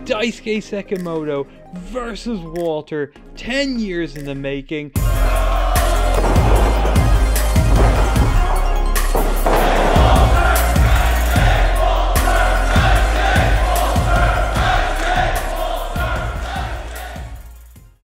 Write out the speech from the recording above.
Daisuke Sekimoto versus Walter, 10 years in the making.